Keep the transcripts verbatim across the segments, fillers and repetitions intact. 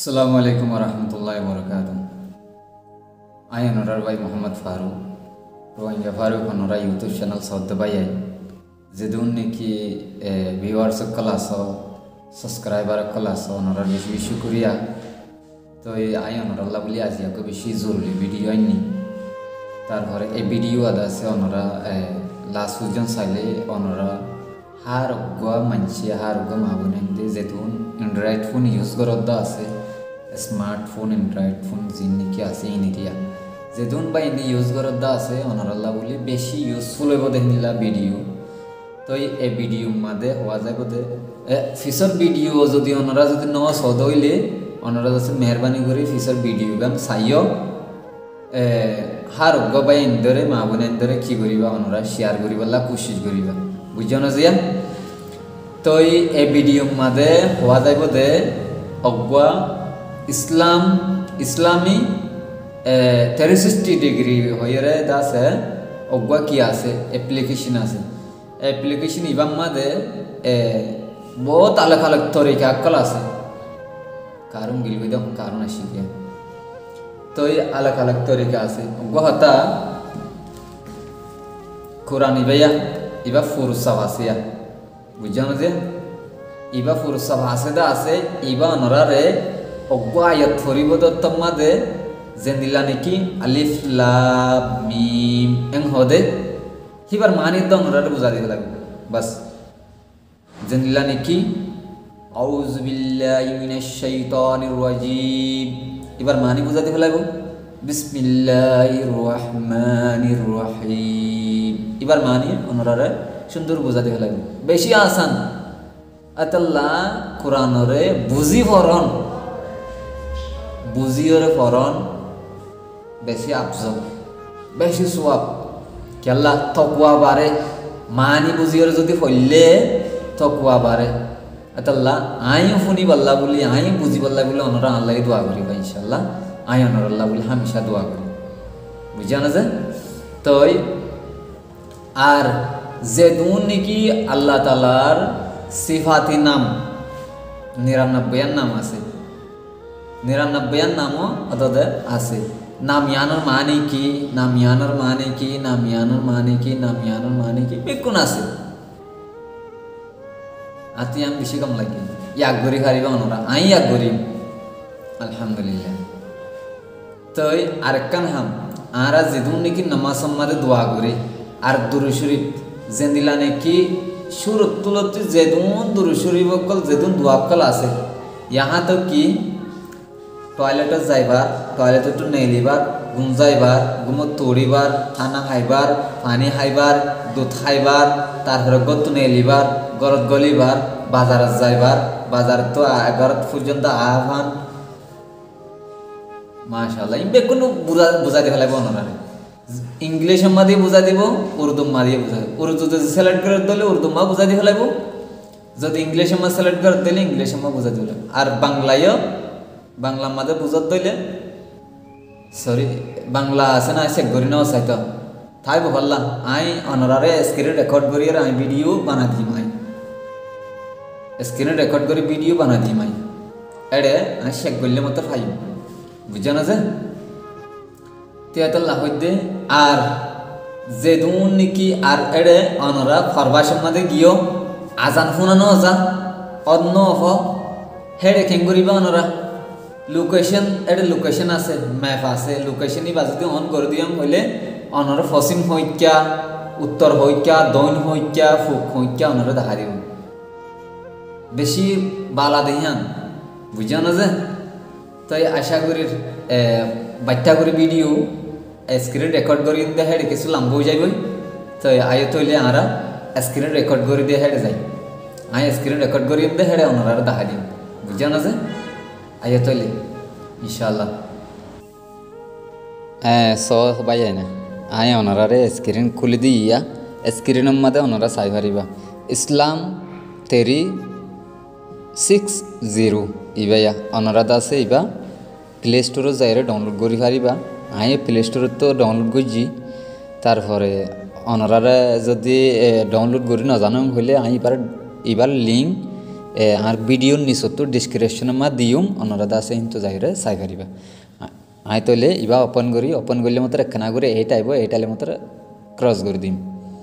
अस्सलामु अलैकुम वरहमतुल्लाहि वबरकातुहू। आय नरार भाई मोहम्मद फारूक रोहिंग्या फारूक नरा यूट्यूब चैनल सौद भाई आई जेदुन नेकी ভিউয়ার্স ক্লাস সাবস্ক্রাইবার ক্লাস নরার বেশি বেশি শুকরিয়া। তো এই আয় নরাল্লাহ বলি আজি আকে বেশি জরুরি ভিডিও আইনি তারপরে এই ভিডিও আদা আছে অনরা লাস্ট পর্যন্ত চাইলে অনরা হার গোয়া মানছি হার গোয়া মাবুনেন্দে যেতুন এন্ড্রয়েড ফোন ইউজ করত আছে স্মার্টফোন এন্ড্রয়েড ফোন জিন্নি কি আছে ইনিরিয়া যেতুন বা ইনি ইউজ করত আছে অনরাল্লাহ বলি বেশি ইউজফুল হইব দেখনিলা ভিডিও। তো এই ভিডিও মাঝে হওয়া যায় বোধে ফিসর ভিডিও যদি ওনারা যদি ন সদ হইলে ওনারা যাচ্ছে মেহরবানি করে ফিসর ভিডিও গান চাইও হার অজ্ঞ বাই এন্দরে মা বোন এন্দরে কি করিবা ওনারা শেয়ার করিবাল্লা কোশিশ করিবা বুঝছো না জিয়া। তো এই ভিডিও মাঝে হওয়া যায় বোধে অজ্ঞ ইসলাম ইসলামী থ্রি সিক্সটি ডিগ্রি হয়ে আছে অজ্ঞ কি আছে অ্যাপ্লিকেশন আছে एप्लीकेशन इवाम मादे बहुत अलग अलग तरीके अक्कल आसे कारण गिलवी दो कारण आशिके तो ये अलग अलग तरीके आसे गोहता कुरान इबया इबा फुरसा वासिया बुझानो जे इबा फुरसा वासे दा आसे इबा नरारे ओगो आयत फरिबो द तम्मादे जेंदिला नेकी अलिफ लाम मीम एंग होदे हिबार मानी तो नरारे बुझा दे लागो बस जनिला ने की औज़ु बिल्लाहि मिनश शैतानिर रजीम हिबार मानी बुझा दे लागो बिस्मिल्लाहिर रहमानिर रहीम हिबार मानी नरारे सुंदर बुझा दे लागो बेशी आसान अतल्ला कुरान रे बुझी फरन बुझी रे फरन बेशी अफजल बेशी सवाब केला तकवा बारे मानी बुझियर जदि फैले तकवा बारे अतल्ला आई फुनी बल्ला बोली आई बुझी बल्ला बोली अनरा आल्लाह दुआ करिबा इंशाल्लाह आई अनरा अल्लाह बोली हमेशा दुआ करी बुझा ना जे तो आर जेदुन नेकी अल्लाह तालार सिफाती नाम निन्यानबे नाम आछे निन्यानबे नामो अतदे आछे नाम यानर माने की नाम यानर माने की नाम यानर माने की नाम यानर माने की बेकुन आसे आती हम बेशी कम लगे याक गरी खारिबा अनरा आई याक गरी अल्हम्दुलिल्लाह। तो आरकान हम आरा जेदुन नेकी नमाज सम्मादे दुआ करे आर दुरूद शरीफ जेंदिला नेकी शुरू तुलत जेदुन दुरूद शरीफ कल जेदुन दुआ कल आसे यहाँ तो की टॉयलेट जाइबार टॉयलेट तो नेलिबार घुम जाइबार घुमो तोड़ीबार खाना खाइबार पानी खाइबार दूध खाइबार तारपरे गत नेलिबार गरत गलिबार बाजार जाइबार बाजार तो गरत पर्यन्त आहान माशाल्लाह इम बेकुनु बुझा बुझा दे फेलाइबो अनरारे इंग्लिश मादे बुझा दिबो उर्दू मादे बुझा उर्दू जदि सिलेक्ट करे दिले उर्दू मा बुझा दे फेलाइबो जदि इंग्लिश मा सिलेक्ट करे दिले इंग्लिश मा बुझा दिले आर बांग्लाय बांग्ला मादे बुझत दिले सॉरी बांग्ला আছে না চেক করি নাও চাইতো তাই বললা আই অনরারে স্ক্রিন রেকর্ড করি আর আই ভিডিও বানা দিই মাই স্ক্রিন রেকর্ড করি ভিডিও বানা দিই মাই এডে আই চেক করলে মত ফাই বুঝা না যে তিয়াতাল্লাহ হইতে আর যেদুন নাকি আর এডে অনরা ফরবাসের মধ্যে গিয়ে আজান শোনানো যা অন্য অফ হেডে কেন করিবা অনরা लोकेशन एड लोकेशन आसे मैप आसे लोकेशन बाजू ऑन कर दिया हमें अनर पश्चिम हईक्या उत्तर हईक्या दक्षिण हईक्या पूब हईक्या अनर देखा दी बेशी बाला दिहान बुझा ना जे तो आशा करी बाट्या करी भिडिओ स्क्रीन रेकर्ड कर दिया हेड किस लम्ब जाए तो आयो तो आरा स्क्रीन रेकर्ड कर दिया हेड जाए आई स्क्रीन रेकर्ड कर दिया हेड अनर देखा दी बुझा ना जे आया तो ले इंशाल्लाह ए सो भाई है ना आए ओनरारे स्क्रीन खुली दिया स्क्रीन मध्य ओनरा साई पारिबा इस्लाम थ्री सिक्स जीरो इबाया ओनरा दासे इबा प्ले स्टोर जाइरे डाउनलोड करि पारिबा आए प्ले स्टोर तो डाउनलोड करजी तारपरे ओनरारे जदि डाउनलोड करि न जानो हइले आइ बार इबार लिंक আর ভিডিওর নিচতো ডিসক্রিপশনের মা দিউম অনরাদা আছে কিন্তু যাইরে চাই পারিবা আই তলে ইবা ওপেন করি ওপেন করলে মাত্র একখানা করে এইটা আইব এইটালে মাত্র ক্রস করে দিম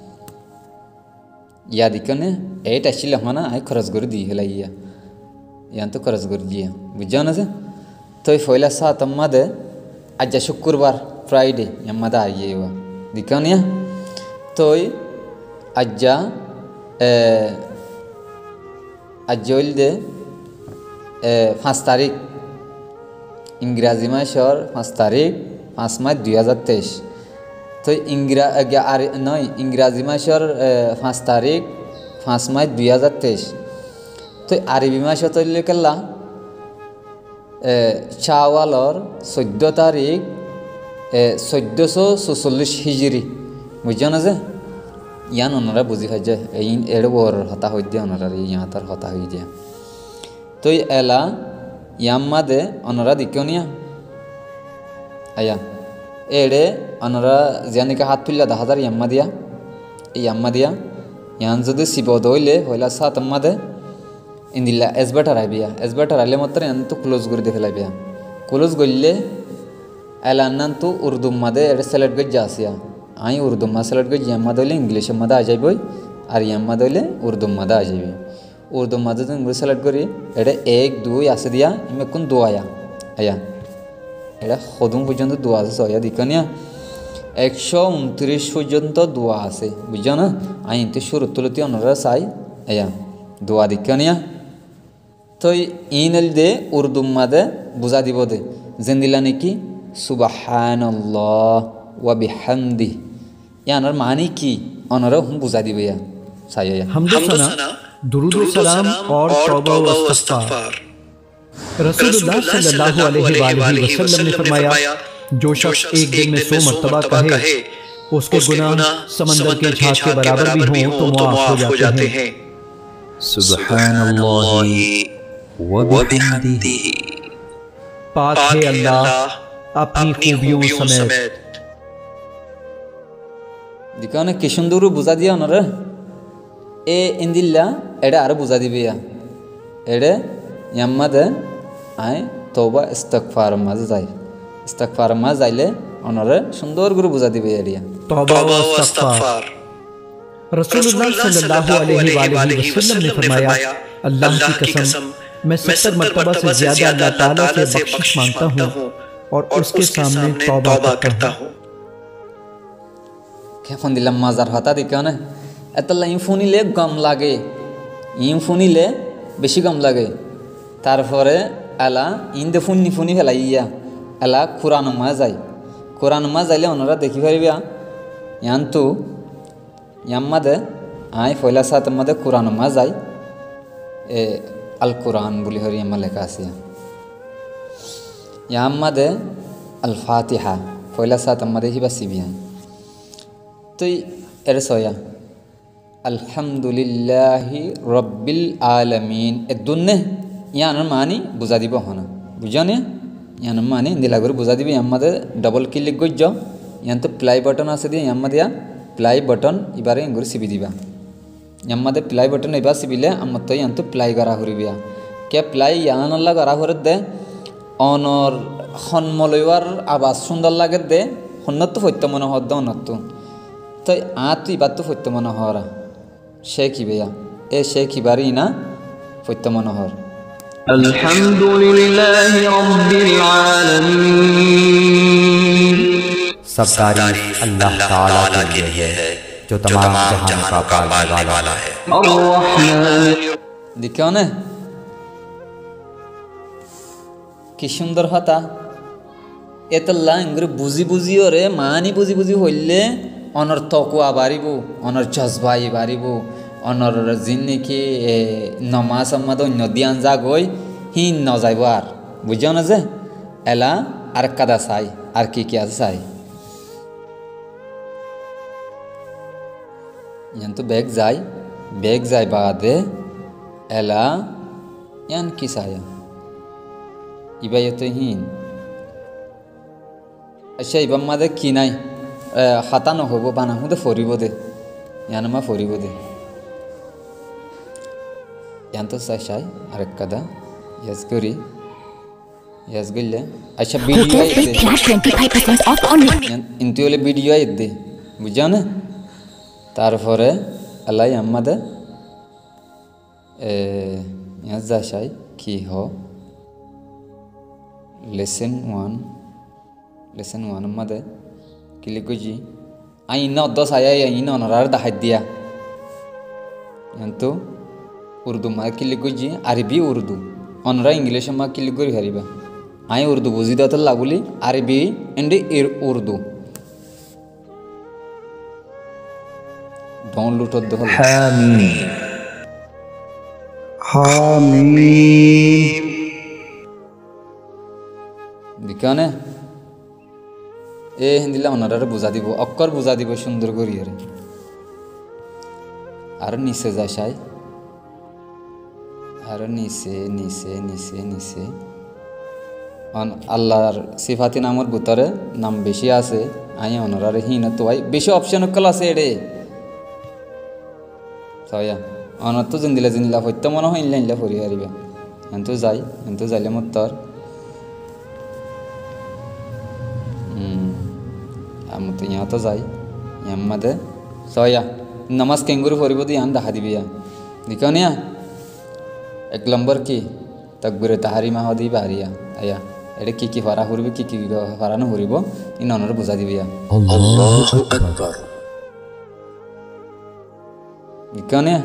ইয়া দিকনে এইটা আসলে হনা আই খরচ করে দিই হেলা ইয়া ইয়ান তো খরচ করে দিয়া বুঝছো না যে তো ফয়লা সা তম্মাদে আজ শুক্রবার ফ্রাইডে ইয়াম্মাদা আইয়ে ইয়া দিকনিয়া তো আজ্জা আজ্জল দে পাঁচ তারিখ ইংরাজি মাসের পাঁচ তারিখ পাঁচ মাস দুই হাজার তেইশ তো ইংরা আর নয় ইংরাজি মাসের পাঁচ তারিখ পাঁচ মাস দুই হাজার তেইশ তো আরবি মাসে তৈরি কেলা শাওয়ালর চোদ্দ তারিখ চোদ্দশো চৌচল্লিশ হিজড়ি বুঝছো না যে ইয়ান ওনারা বুঝি খাই যে এই এর ওর হতা হই দিয়ে ওনারা ইহাতার হতা হয়ে যায় তো এলা ইয়াম্মাদে ওনারা দিকেও নিয়া আয়া এড়ে ওনারা জিয়ানিকে হাত তুললা দা হাজার ইয়াম্মা দিয়া এই ইয়াম্মা দিয়া ইয়ান যদি শিবদ হইলে হইলা সাত আম্মাদে ইন্দিল্লা এস বেটার আইবিয়া এস বেটার আইলে মাত্র এন তো ক্লোজ করে দিয়ে ফেলাইবিয়া ক্লোজ করলে এলান্নান তো উর্দু মাদে এটা সিলেক্ট করে যা আসিয়া আই উর্দু মা সিলেক্ট করে ইয়াম্মা দইলে ইংলিশের মাদে আ যাইবই আর ইয়াম্মা দইলে উর্দু মাদে আ যাইবি উর্দু মাদে তো ইংলিশ সিলেক্ট করি এটা এক দুই আছে দিয়া ইমে কোন দোয়া আয়া এটা সদুম পর্যন্ত দোয়া আছে সয়া দিকনিয়া একশো উনত্রিশ পর্যন্ত দোয়া আছে বুঝছো না আই ইনতে শুরু তুলতি অনরা চাই আয়া দোয়া দিকনিয়া তো ইনল দে উর্দু মাদে বুঝা দিব দে যেন দিলা নাকি সুবহানাল্লাহ ওয়া বিহামদি ইয়ানোর মানে কি অনরা হুম বুঝা দিবে ইয়া চাই আয়া হামদুসানা दुरूद व सलाम और तौबा व इस्तिग़फ़ार। रसूलुल्लाह सल्लल्लाहु अलैहि वसल्लम ने फरमाया, जो शख्स एक दिन में सौ मर्तबा कहे उसके गुनाह समंदर के झाग के बराबर भी हों तो मुआफ़ हो जाते हैं। सुब्हानल्लाहि व बिहम्दिही। पाक है अल्लाह अपनी खूबियों समेत। दिखाओ ना किशुंदुरु बुझा दिया ना रे এ ইন্দিল্লা এটা আরো বুঝা দিবে এটা ইয়াম্মাদে আই তওবা ইস্তিগফার মাঝে যাই ইস্তিগফার মাঝে যাইলে অনরে সুন্দর করে বুঝা দিবে এরিয়া তওবা ও ইস্তিগফার। রাসূলুল্লাহ सल्लल्लाहु अलैहि वसल्लम ने फरमाया, अल्लाह की कसम मैं सत्तर मर्तबा से ज्यादा अल्लाह ताला से बख्शिश मांगता हूँ और उसके सामने तौबा करता हूँ। क्या फोन दिला मजार हता दिखा ना এতলা ইনফুনিলে গম লাগে ইনফুনিলে বেশি গম লাগে তারপরে এলা ইন্দে ফুনি ফুনি ফেলাইয়া এলা কোরআন মা যায় কোরআন মা যাইলে ওনারা দেখি পারিবা ইয়ান্তু ইয়াম্মাদে আই ফয়লা সাত মাদে কোরআন মা যায় এ আল কোরআন বলি হরি আমা লেখা আছে ইয়াম্মাদে আল ফাতিহা ফয়লা সাত মাদে হিবা সিবিয়া তুই এর সয়া আলহামদুলিল্লাহি রব্বিল আলামিন এ দুনে ইয়ানোর মানি বুঝা দিব হনা বুঝো নে ইয়ানোর মানি দিলা করে বুঝা দিবি আমাদের ডবল ক্লিক করছ ইয়ান তো প্লাই বটন আছে দিয়ে আমাদের প্লাই বটন এবারে ইঙ্গুর সিবি দিবা আমাদের প্লাই বটন এবার সিবিলে আমার তো ইয়ান তো প্লাই করা হরিবিয়া কে প্লাই ইয়ানল্লা করা হরে দে অনর সন্মলয়র আবাস সুন্দর লাগে দে সন্নত সত্য মনোহর দে অনত তো আ তুই এবার তো সত্য মনোহরা শেখ ইবেয়া এ শেখ ইবারি না সত্য মনোহর আলহামদুলিল্লাহি রাব্বিল আলামিন। सब तारीफ अल्लाह ताला के लिए है जो तमाम जहान का पालने वाला है। देखो ना কি সুন্দর হতা এতলা ইংরে বুঝি বুঝি ওরে মানি বুঝি বুঝি হইলে অনর তকুয়া বাড়িব অনর জজবাই বাড়িব অনর জিন নাকি নমাজ আমাদ অন্য দিয়ান যাগই হি নযাইব আর বুঝছো না যে এলা আর কাদা চাই আর কি কি আছে চাই ইয়ান তো ব্যাগ যাই ব্যাগ যাই বাদে এলা ইয়ান কি চাই ইবাই তো হিন আচ্ছা ইবার মাদে কি নাই হাতা নহব বানাহুদে ফরিব দে ইয়ানমা ফরিব দে यांतो साशाय अरे कदा यस करी यस गल्ले अच्छा video Hotel with flat twenty-five percent off online. इंतु वाले वीडियो आई दे बुझाओ ना तारफोरे अल्लाह अम्मद यस जाशाय की हो लेसन वन लेसन वन अम्मद किले कुजी आई इन्ना दस आया या इन्ना नरार दाह दिया यांतो उर्दू मा किले कुजी अरबी उर्दू अनरा इंग्लिश मा किले कुरी हरीबा आई उर्दू बुझी दाता लागुली अरबी एंड उर्दू डाउनलोड होत दो हामीम हामीम दिखाने ए हिंदिला अनरा बुझा दिबो अक्कर बुझा दिबो सुंदर करी रे আর নিচে যাশাই আর নিচে নিচে নিচে নিচে অন আল্লাহর সিফাতি নামের ভিতরে নাম বেশি আছে আই অনরার হিন তো ভাই বেশি অপশন কল আছে এডে সয়া অনত তো জিন্দিলা জিন্দিলা হইতে মনে হয় ইনলা ইনলা ফরি হারিবা এন্তু যাই এন্তু যাইলে মতর হুম আমতো ইয়া তো যাই ইয়াম্মাদে সয়া नमाज केंगुरु फरीबो तो यहाँ दहा दिबिया दिखाओ निया एक नंबर की तकबीर तहारी मा होदी बारिया आया एडे की की फरा हुरबी की की फरा न हुरिबो इन अनर बुझा दिबिया अल्लाहु अकबर दिखाओ निया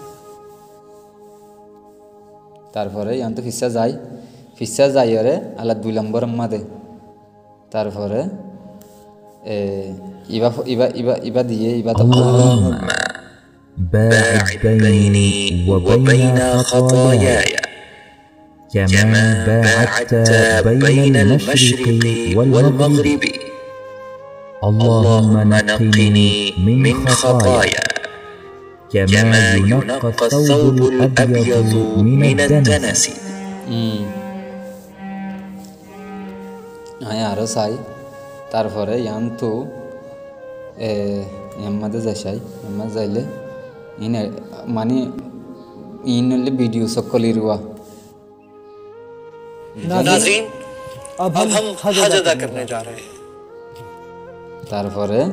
तारपरे यहाँ तो फिसा जाय फिसा जाय रे आला दुई नंबर अम्मा दे तारपरे ए इबा इबा इबा इबा दिए इबा तो باعد بيني وبين خطاياي كما باعدت بين المشرق والمغرب اللهم نقني من خطايا كما ينقى الثوب الأبيض من الدنس आया आरो साई तारपरे यांतो ए यम्मादे जाशाई यम्मा जाइले इन माने इनले वीडियो सकली रुआ नाज़रीन अब हम हज अदा करने जा रहे हैं तारपरे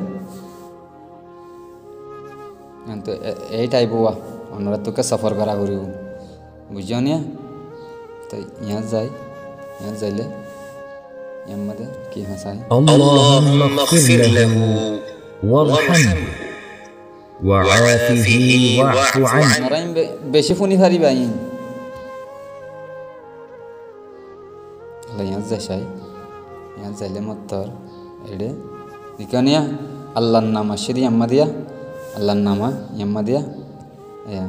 यांतो ए टाइप हुआ ओनरा तो के सफर करा करियो बुझियो निया तो यहाँ जाय यहाँ जाइले यम्मादे की हसाई اللهم اغفر له وارحمه وعافه واعف عنه नराइन बेशी फुनी फारी बाई यहाँ जाशाई यहाँ जाइले मत्तर एडे दिखानिया अल्लाह नामा श्री अम्मा दिया अल्लाह नामा यम्मा दिया या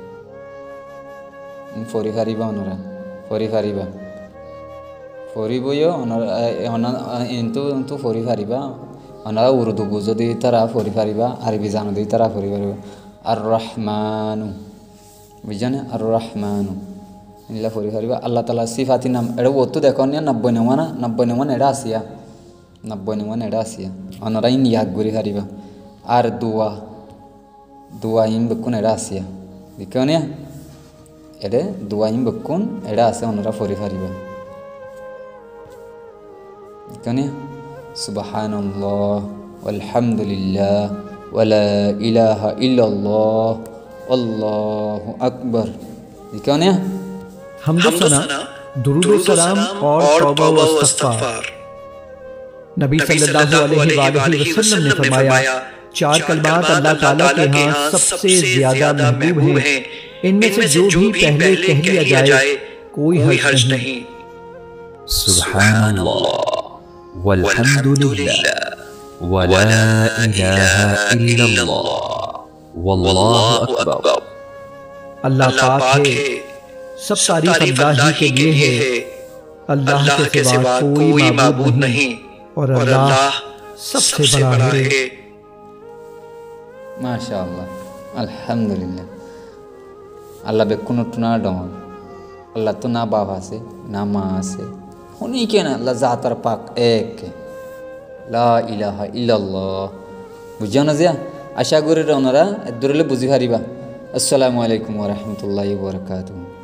फोरी फारीबा ओनरा फोरी फारीबा फोरी बोयो ओनरा ओना इंतु इंतु फोरी फारीबा ओना उर्दू बुझो दी तरह फोरी फारीबा अरबी जानो दी तरह फोरी फारीबा अर्रहमानु बुझाने अर्रहमानु इनला फोरी फारीबा अल्लाह ताला सिफाती नाम एडो वो तो देखो निया नब्बे नवाना नब्बे नवाना एडा आसिया नब्बे नवाना एडा आसिया ओनरा इन याद गुरी फारीबा आर दुआ दुआ इन बकुन एडा आसिया देखो निया एडे दुआ इन बकुन एडा आसे ओनरा फोरी फारीबा देखो सुबहानल्लाह वल्हम्दुलिल्लाह वला इलाहा इल्लल्लाह अल्लाहु अकबर देखो निया हम्द सना दुरूद व सलाम और तौबा व इस्तग़फ़ार नबी सल्लल्लाहु अलैहि वसल्लम ने फरमाया चार कलमात अल्लाह ताला के यहाँ सबसे ज्यादा महबूब हैं इनमें से जो भी पहले कह लिया जाए कोई हर्ज नहीं सुब्हानल्लाह वल्हम्दुलिल्लाह वला इलाहा इल्लल्लाह वल्लाहु अकबर अल्लाह पाक है सब तारीफ अल्लाह ही के लिए है अल्लाह के सिवा कोई माबूद नहीं और अल्लाह सबसे बड़ा है माशाअल्लाह अल्हम्दुलिल्लाह अल्लाह बेकुन टुना डोन अल्लाह तो ना बाबा से ना माँ से उन्हीं के ना अल्लाह ज़ातर पाक एक ला इलाहा इल्लल्लाह बुझिया ना जिया आशा करी रौनरा दुरले बुझी हारिबा अस्सलामु अलैकुम वरहमतुल्लाहि वबरकातुहू।